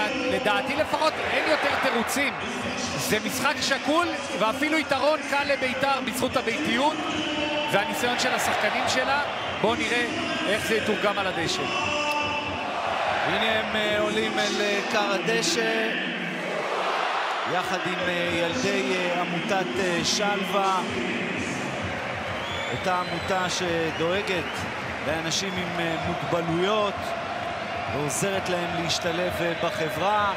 לדעתי לפחות אין יותר תירוצים. זה משחק שקול ואפילו יתרון קל לבית"ר בזכות הביתיות והניסיון של השחקנים שלה. בואו נראה איך זה יתורגם על הדשא. הנה הם עולים אל קר הדשא יחד עם ילדי עמותת שלווה, אותה עמותה שדואגת לאנשים עם מוגבלויות ועוזרת להם להשתלב בחברה,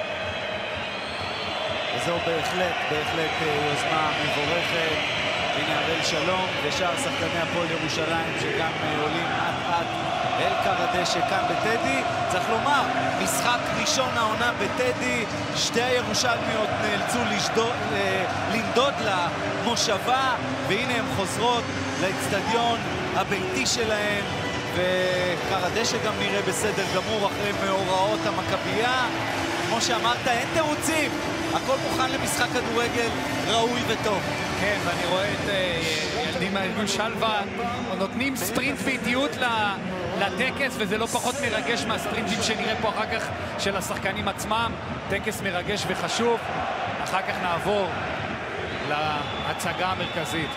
וזו בהחלט יוזמה מבורכת. הנה הראל שלום ושאר שחקני הפועל ירושלים שגם עולים עד אל קר הדשא כאן בטדי. צריך לומר, משחק ראשון העונה בטדי, שתי הירושלמיות נאלצו לנדוד למושבה, והנה הן חוזרות לאצטדיון הביתי שלהם, וקר הדשא גם נראה בסדר גמור אחרי מאורעות המכבייה. כמו שאמרת, אין תירוצים, הכל מוכן למשחק כדורגל ראוי וטוב. כן, ואני רואה את ילדים מהארגון שלווה נותנים ספרינט ואיטיות לטקס, וזה לא פחות מרגש מהספרינטים שנראה פה אחר כך של השחקנים עצמם. טקס מרגש וחשוב. אחר כך נעבור להצגה המרכזית.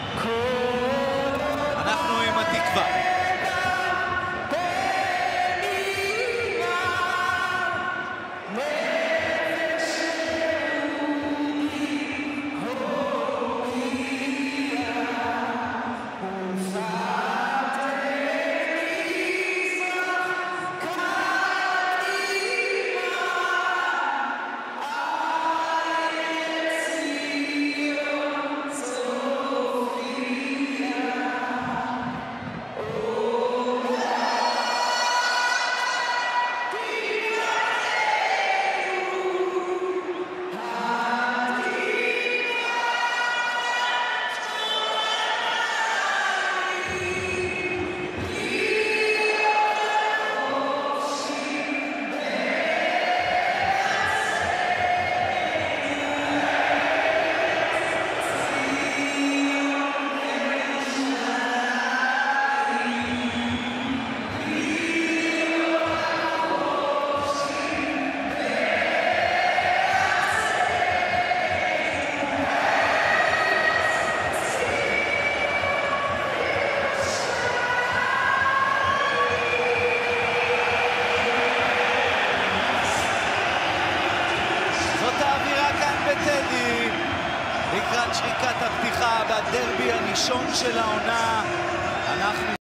אנחנו עם התקווה. לקראת שריקת הפתיחה בדרבי הראשון של העונה. אנחנו